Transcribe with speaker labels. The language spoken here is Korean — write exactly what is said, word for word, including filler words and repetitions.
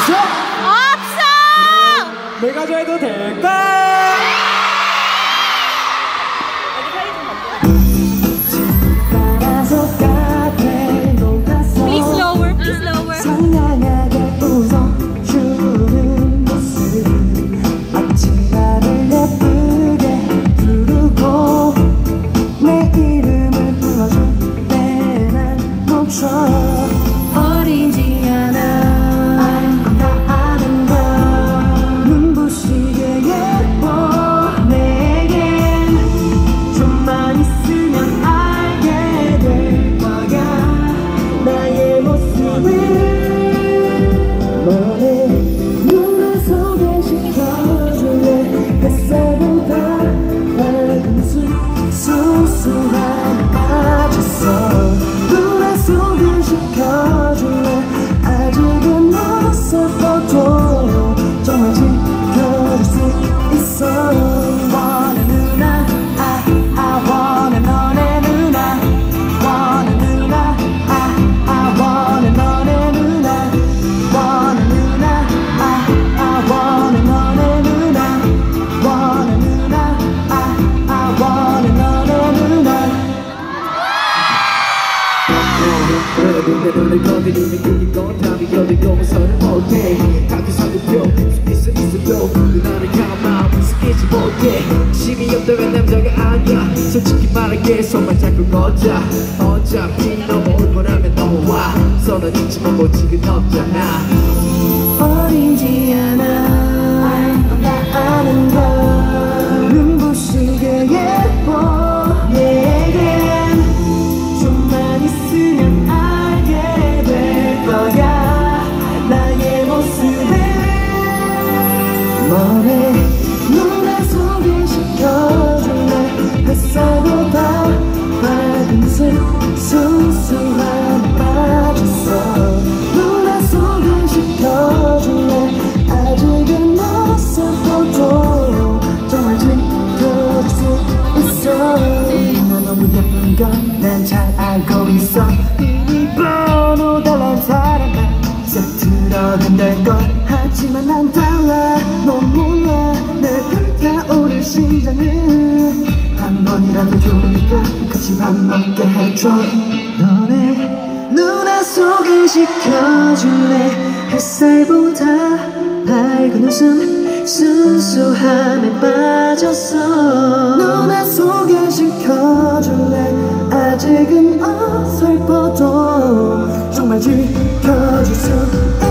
Speaker 1: 있어?
Speaker 2: 없어!
Speaker 1: 내가 좋아해도 될까?
Speaker 2: Please lower, please lower.
Speaker 3: 상냥하게 웃어주는 모습 앞치마를 예쁘게 두르고 내 이름을 불러줄 때만 멈춰 어리지 않아 다 아는 걸 눈부시게 예뻐 내겐 좀만 있으면 알게 될 거야 나의 모습을 너의 눈을 소개시켜줄래 햇살보다 밝은 술 수수한 빠졌어 눈을 소개시켜줄래 아직은 어설퍼도 정말 지켜줄 수 있어 원해 누나 아, 아 원해 너네 누나 원해 누나 아, 아 원해 너네 누나 원해 누나 아, 아 원해 너네 누나 원해 누나 아, 아 원해 너네 누나
Speaker 1: 내 눈을 건드리는 그게 건담이 어디 너무서는 못해 가끔 사고표 있어 있어도 누나를 향한 마음은 스키지 못해 심이 없다면 남자가 아니야 솔직히 말할게 손만 잡고 걷자 어차피 넘어올 거라면 넘어와 선은 있지만 뭐 지금 없잖아
Speaker 3: 어리지 않아 다 아는 걸 눈부시게 예뻐 내겐 좀만 있으면 알게 될 거야 나의 모습을 너의 눈에 소개시켜줄래 햇살보다 밝은 술 수수한 빠졌어 눈에 소개시켜줄래 아직은 어설퍼도 정말 지켜줄 수 있어 너 너무 예쁜 건 난 잘 알고 있어 이미 번호 달란 사람아 세트러든다는 걸 하지만 난 달라 넌 몰라 내 불타오를 심장을 한 번이라도 좋으니까 같이 밥 먹게 해줘 너네 눈에 소개시켜줄래 햇살보다 밝은 웃음 순수함에 빠졌어 눈에 소개시켜줄래 아직은 어설퍼도 정말 지켜줄 수